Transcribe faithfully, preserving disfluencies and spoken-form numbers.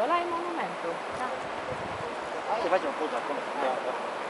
Ăla e monumentul. Da. Hai să facem o poză acolo.